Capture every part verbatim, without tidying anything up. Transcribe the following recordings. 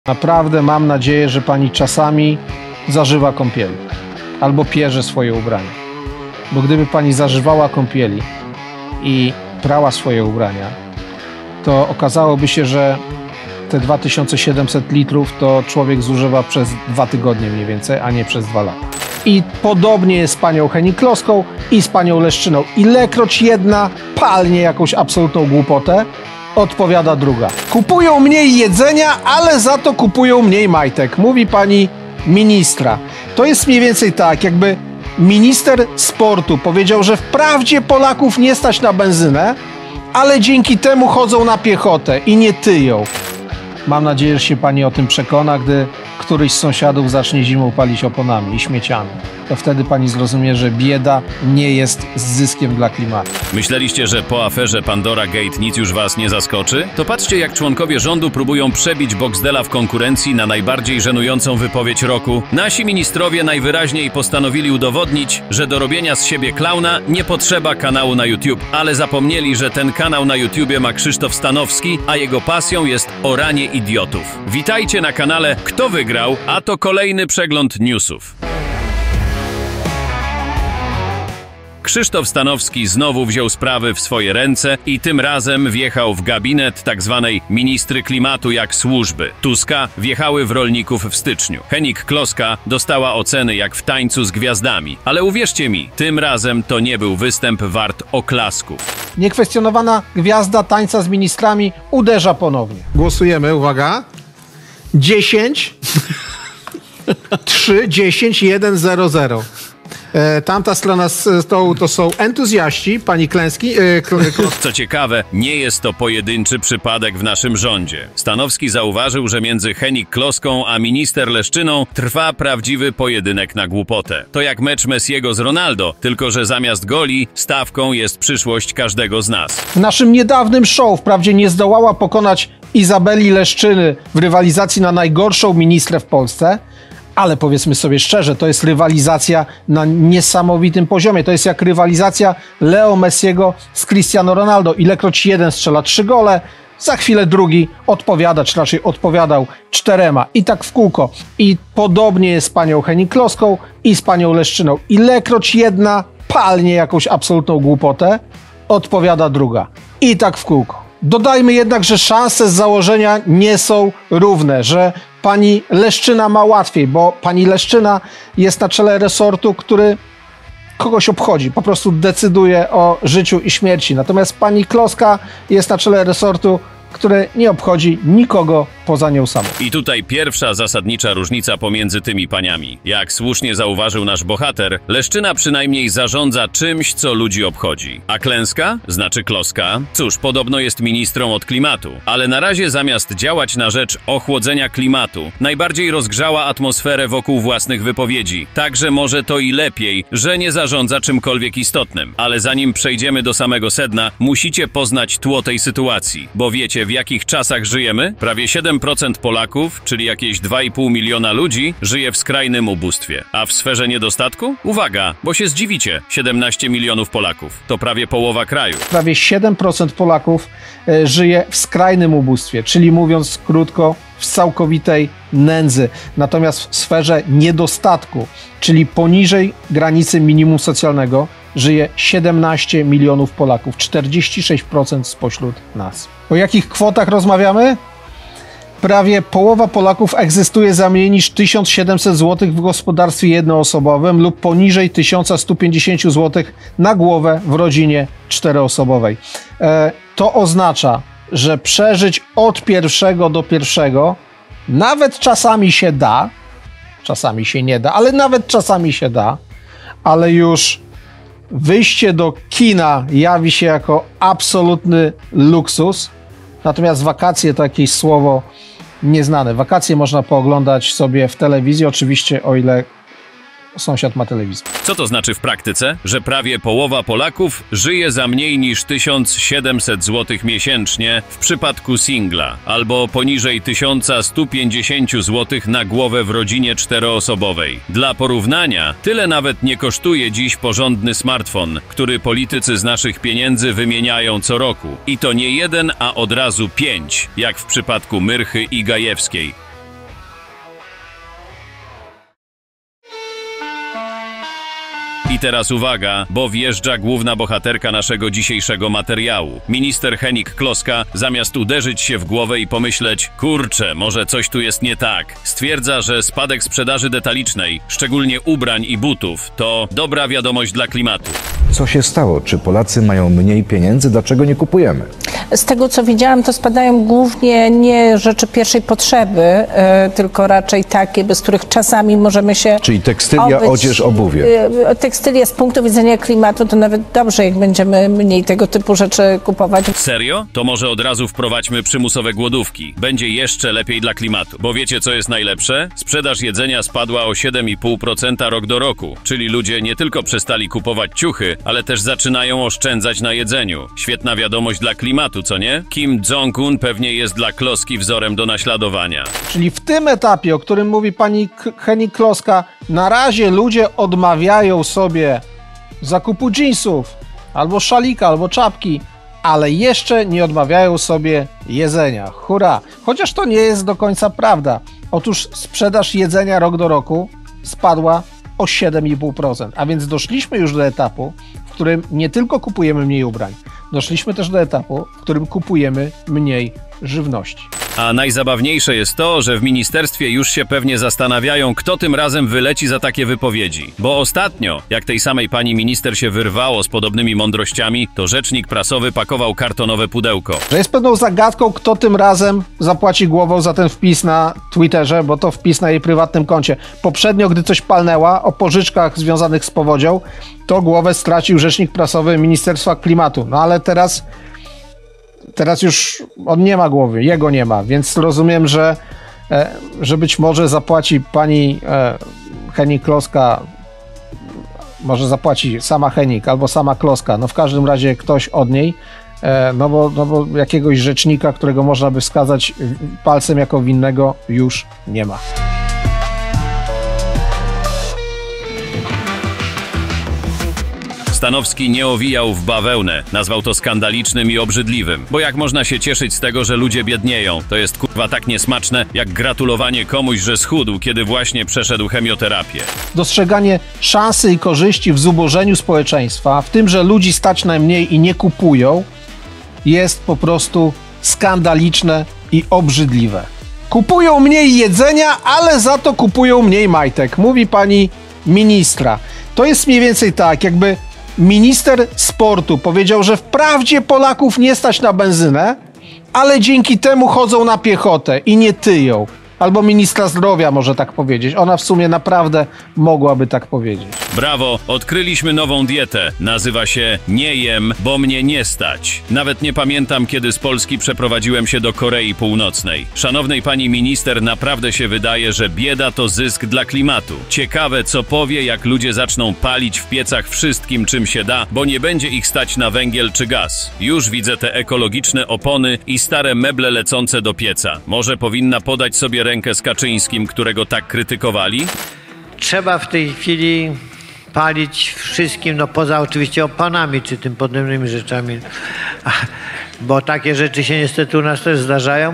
Naprawdę mam nadzieję, że pani czasami zażywa kąpieli albo pierze swoje ubrania. Bo gdyby pani zażywała kąpieli i prała swoje ubrania, to okazałoby się, że te dwa tysiące siedemset litrów to człowiek zużywa przez dwa tygodnie mniej więcej, a nie przez dwa lata. I podobnie jest z panią Hennig-Kloską i z panią Leszczyną. Ilekroć jedna palnie jakąś absolutną głupotę, odpowiada druga. Kupują mniej jedzenia, ale za to kupują mniej majtek, mówi pani ministra. To jest mniej więcej tak, jakby minister sportu powiedział, że wprawdzie Polaków nie stać na benzynę, ale dzięki temu chodzą na piechotę i nie tyją. Mam nadzieję, że się pani o tym przekona, gdy któryś z sąsiadów zacznie zimą palić oponami i śmieciami. To wtedy pani zrozumie, że bieda nie jest zyskiem dla klimatu. Myśleliście, że po aferze Pandora Gate nic już was nie zaskoczy? To patrzcie, jak członkowie rządu próbują przebić Boxdela w konkurencji na najbardziej żenującą wypowiedź roku. Nasi ministrowie najwyraźniej postanowili udowodnić, że do robienia z siebie klauna nie potrzeba kanału na YouTube, ale zapomnieli, że ten kanał na YouTubie ma Krzysztof Stanowski, a jego pasją jest oranie idiotów. Witajcie na kanale Kto Wygrał, a to kolejny przegląd newsów. Krzysztof Stanowski znowu wziął sprawy w swoje ręce i tym razem wjechał w gabinet tzw. ministry klimatu jak służby. Tuska wjechały w rolników w styczniu. Hennig-Kloska dostała oceny jak w Tańcu z Gwiazdami. Ale uwierzcie mi, tym razem to nie był występ wart oklasków. Niekwestionowana gwiazda Tańca z ministrami uderza ponownie. Głosujemy, uwaga. dziesięć, trzy, dziesięć, jeden, zero, zero. E, tamta strona stołu to są entuzjaści, pani Klęski. E, kl, kl... Co ciekawe, nie jest to pojedynczy przypadek w naszym rządzie. Stanowski zauważył, że między Hennig-Kloską a minister Leszczyną trwa prawdziwy pojedynek na głupotę. To jak mecz Messiego z Ronaldo, tylko że zamiast goli stawką jest przyszłość każdego z nas. W naszym niedawnym show wprawdzie nie zdołała pokonać Izabeli Leszczyny w rywalizacji na najgorszą ministrę w Polsce, ale powiedzmy sobie szczerze, to jest rywalizacja na niesamowitym poziomie. To jest jak rywalizacja Leo Messiego z Cristiano Ronaldo. Ilekroć jeden strzela trzy gole, za chwilę drugi odpowiada, czy raczej odpowiadał czterema. I tak w kółko. I podobnie jest z panią Hennig-Kloską i z panią Leszczyną. Ilekroć jedna palnie jakąś absolutną głupotę, odpowiada druga. I tak w kółko. Dodajmy jednak, że szanse z założenia nie są równe, że pani Leszczyna ma łatwiej, bo pani Leszczyna jest na czele resortu, który kogoś obchodzi, po prostu decyduje o życiu i śmierci. Natomiast pani Kloska jest na czele resortu, które nie obchodzi nikogo poza nią samą. I tutaj pierwsza zasadnicza różnica pomiędzy tymi paniami. Jak słusznie zauważył nasz bohater, Leszczyna przynajmniej zarządza czymś, co ludzi obchodzi. A Klęska, znaczy Kloska, cóż, podobno jest ministrą od klimatu. Ale na razie zamiast działać na rzecz ochłodzenia klimatu, najbardziej rozgrzała atmosferę wokół własnych wypowiedzi. Także może to i lepiej, że nie zarządza czymkolwiek istotnym. Ale zanim przejdziemy do samego sedna, musicie poznać tło tej sytuacji. Bo wiecie, w jakich czasach żyjemy? Prawie siedem procent Polaków, czyli jakieś dwa i pół miliona ludzi, żyje w skrajnym ubóstwie. A w sferze niedostatku? Uwaga, bo się zdziwicie, siedemnaście milionów Polaków. To prawie połowa kraju. Prawie siedem procent Polaków e, żyje w skrajnym ubóstwie, czyli mówiąc krótko, w całkowitej nędzy. Natomiast w sferze niedostatku, czyli poniżej granicy minimum socjalnego, żyje siedemnaście milionów Polaków, czterdzieści sześć procent spośród nas. O jakich kwotach rozmawiamy? Prawie połowa Polaków egzystuje za mniej niż tysiąc siedemset złotych w gospodarstwie jednoosobowym lub poniżej tysiąc sto pięćdziesiąt złotych na głowę w rodzinie czteroosobowej. E, to oznacza, że przeżyć od pierwszego do pierwszego nawet czasami się da, czasami się nie da, ale nawet czasami się da, ale już wyjście do kina jawi się jako absolutny luksus, natomiast wakacje to jakieś słowo nieznane. Wakacje można pooglądać sobie w telewizji, oczywiście o ile sąsiad ma telewizor. Co to znaczy w praktyce? Że prawie połowa Polaków żyje za mniej niż tysiąc siedemset złotych miesięcznie w przypadku singla, albo poniżej tysiąc sto pięćdziesiąt złotych na głowę w rodzinie czteroosobowej. Dla porównania, tyle nawet nie kosztuje dziś porządny smartfon, który politycy z naszych pieniędzy wymieniają co roku. I to nie jeden, a od razu pięć, jak w przypadku Myrchy i Gajewskiej. I teraz uwaga, bo wjeżdża główna bohaterka naszego dzisiejszego materiału. Minister Hennig-Kloska, zamiast uderzyć się w głowę i pomyśleć, kurczę, może coś tu jest nie tak, stwierdza, że spadek sprzedaży detalicznej, szczególnie ubrań i butów, to dobra wiadomość dla klimatu. Co się stało? Czy Polacy mają mniej pieniędzy? Dlaczego nie kupujemy? Z tego, co widziałam, to spadają głównie nie rzeczy pierwszej potrzeby, y, tylko raczej takie, bez których czasami możemy się Czyli tekstylia, obyć. odzież, obuwie. Y, tekstylia z punktu widzenia klimatu to nawet dobrze, jak będziemy mniej tego typu rzeczy kupować. Serio? To może od razu wprowadźmy przymusowe głodówki. Będzie jeszcze lepiej dla klimatu. Bo wiecie, co jest najlepsze? Sprzedaż jedzenia spadła o siedem i pół procent rok do roku. Czyli ludzie nie tylko przestali kupować ciuchy, ale też zaczynają oszczędzać na jedzeniu. Świetna wiadomość dla klimatu, co nie? Kim Jong-un pewnie jest dla Kloski wzorem do naśladowania. Czyli w tym etapie, o którym mówi pani Hennig-Kloska, na razie ludzie odmawiają sobie zakupu dżinsów, albo szalika, albo czapki, ale jeszcze nie odmawiają sobie jedzenia. Hurra! Chociaż to nie jest do końca prawda. Otóż sprzedaż jedzenia rok do roku spadła o siedem i pół procent, a więc doszliśmy już do etapu, w którym nie tylko kupujemy mniej ubrań, doszliśmy też do etapu, w którym kupujemy mniej żywności. A najzabawniejsze jest to, że w ministerstwie już się pewnie zastanawiają, kto tym razem wyleci za takie wypowiedzi. Bo ostatnio, jak tej samej pani minister się wyrwało z podobnymi mądrościami, to rzecznik prasowy pakował kartonowe pudełko. Że jest pewną zagadką, kto tym razem zapłaci głową za ten wpis na Twitterze, bo to wpis na jej prywatnym koncie. Poprzednio, gdy coś palnęła o pożyczkach związanych z powodzią, to głowę stracił rzecznik prasowy Ministerstwa Klimatu. No ale teraz... Teraz już on nie ma głowy, jego nie ma, więc rozumiem, że, że być może zapłaci pani Hennig-Kloska, może zapłaci sama Hennig albo sama Kloska, no w każdym razie ktoś od niej, no bo, no bo jakiegoś rzecznika, którego można by wskazać palcem jako winnego, już nie ma. Stanowski nie owijał w bawełnę, nazwał to skandalicznym i obrzydliwym. Bo jak można się cieszyć z tego, że ludzie biednieją? To jest kurwa tak niesmaczne, jak gratulowanie komuś, że schudł, kiedy właśnie przeszedł chemioterapię. Dostrzeganie szansy i korzyści w zubożeniu społeczeństwa, w tym, że ludzi stać najmniej i nie kupują, jest po prostu skandaliczne i obrzydliwe. Kupują mniej jedzenia, ale za to kupują mniej majtek, mówi pani ministra. To jest mniej więcej tak, jakby minister sportu powiedział, że wprawdzie Polaków nie stać na benzynę, ale dzięki temu chodzą na piechotę i nie tyją. Albo ministra zdrowia może tak powiedzieć. Ona w sumie naprawdę mogłaby tak powiedzieć. Brawo, odkryliśmy nową dietę. Nazywa się Nie jem, bo mnie nie stać. Nawet nie pamiętam, kiedy z Polski przeprowadziłem się do Korei Północnej. Szanownej pani minister, naprawdę się wydaje, że bieda to zysk dla klimatu. Ciekawe, co powie, jak ludzie zaczną palić w piecach wszystkim, czym się da, bo nie będzie ich stać na węgiel czy gaz. Już widzę te ekologiczne opony i stare meble lecące do pieca. Może powinna podać sobie rękę z Kaczyńskim, którego tak krytykowali? Trzeba w tej chwili palić wszystkim, no poza oczywiście opanami czy tym podobnymi rzeczami, bo takie rzeczy się niestety u nas też zdarzają,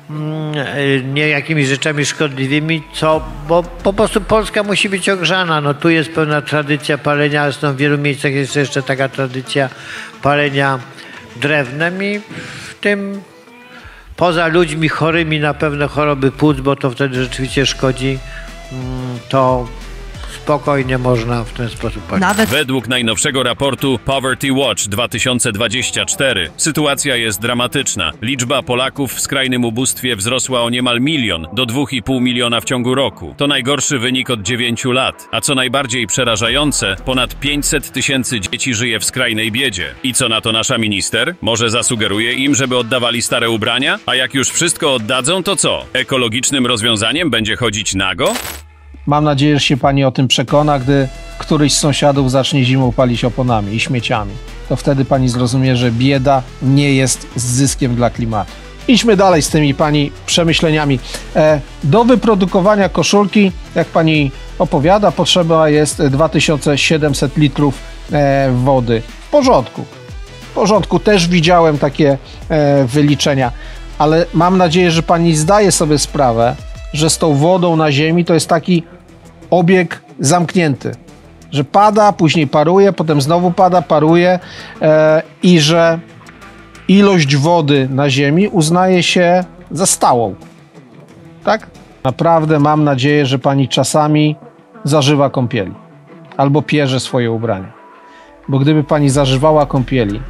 nie jakimiś rzeczami szkodliwymi, co, bo po prostu Polska musi być ogrzana. No tu jest pewna tradycja palenia, zresztą w wielu miejscach jest jeszcze taka tradycja palenia drewnem i w tym poza ludźmi chorymi na pewne choroby płuc, bo to wtedy rzeczywiście szkodzi, to spokojnie można w ten sposób palić. Nawet według najnowszego raportu Poverty Watch dwa tysiące dwudziestego czwartego sytuacja jest dramatyczna. Liczba Polaków w skrajnym ubóstwie wzrosła o niemal milion do dwóch i pół miliona w ciągu roku. To najgorszy wynik od dziewięciu lat. A co najbardziej przerażające, ponad pięćset tysięcy dzieci żyje w skrajnej biedzie. I co na to nasza minister? Może zasugeruje im, żeby oddawali stare ubrania? A jak już wszystko oddadzą, to co? Ekologicznym rozwiązaniem będzie chodzić nago? Mam nadzieję, że się pani o tym przekona, gdy któryś z sąsiadów zacznie zimą palić oponami i śmieciami. To wtedy pani zrozumie, że bieda nie jest zyskiem dla klimatu. Idźmy dalej z tymi pani przemyśleniami. E, do wyprodukowania koszulki, jak pani opowiada, potrzeba jest dwa tysiące siedemset litrów e, wody. W porządku. W porządku. Też widziałem takie e, wyliczenia. Ale mam nadzieję, że pani zdaje sobie sprawę, że z tą wodą na ziemi to jest taki obieg zamknięty. że pada, później paruje, potem znowu pada, paruje e, i że ilość wody na Ziemi uznaje się za stałą. Tak? Naprawdę mam nadzieję, że pani czasami zażywa kąpieli albo pierze swoje ubrania. Bo gdyby pani zażywała kąpieli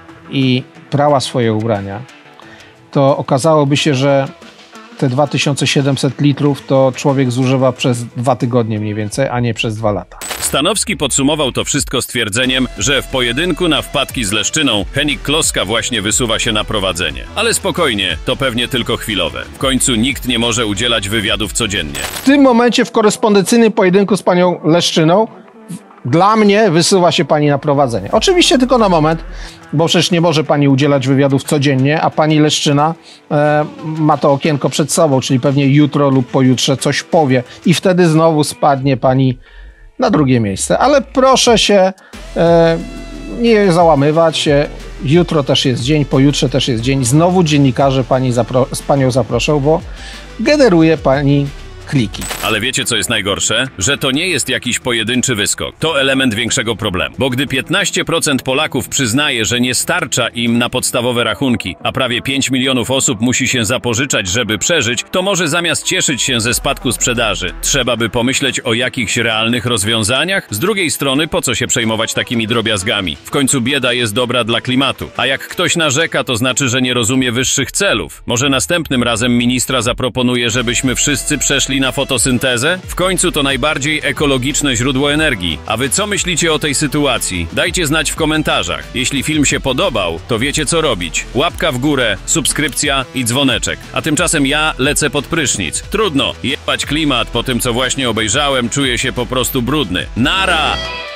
i prała swoje ubrania, to okazałoby się, że te dwa tysiące siedemset litrów to człowiek zużywa przez dwa tygodnie mniej więcej, a nie przez dwa lata. Stanowski podsumował to wszystko stwierdzeniem, że w pojedynku na wpadki z Leszczyną Henning Kloska właśnie wysuwa się na prowadzenie. Ale spokojnie, to pewnie tylko chwilowe. W końcu nikt nie może udzielać wywiadów codziennie. W tym momencie w korespondencyjnym pojedynku z panią Leszczyną dla mnie wysuwa się pani na prowadzenie. Oczywiście tylko na moment, bo przecież nie może pani udzielać wywiadów codziennie, a pani Leszczyna e, ma to okienko przed sobą, czyli pewnie jutro lub pojutrze coś powie i wtedy znowu spadnie pani na drugie miejsce. Ale proszę się e, nie załamywać. Jutro też jest dzień, pojutrze też jest dzień. Znowu dziennikarze pani zapro- z panią zaproszą, bo generuje pani kliki. Ale wiecie, co jest najgorsze? Że to nie jest jakiś pojedynczy wyskok. To element większego problemu. Bo gdy piętnaście procent Polaków przyznaje, że nie starcza im na podstawowe rachunki, a prawie pięć milionów osób musi się zapożyczać, żeby przeżyć, to może zamiast cieszyć się ze spadku sprzedaży, trzeba by pomyśleć o jakichś realnych rozwiązaniach? Z drugiej strony, po co się przejmować takimi drobiazgami? W końcu bieda jest dobra dla klimatu. A jak ktoś narzeka, to znaczy, że nie rozumie wyższych celów. Może następnym razem ministra zaproponuje, żebyśmy wszyscy przeszli na fotosyntezę? W końcu to najbardziej ekologiczne źródło energii. A wy co myślicie o tej sytuacji? Dajcie znać w komentarzach. Jeśli film się podobał, to wiecie co robić. Łapka w górę, subskrypcja i dzwoneczek. A tymczasem ja lecę pod prysznic. Trudno, jebać klimat po tym co właśnie obejrzałem, czuję się po prostu brudny. Nara!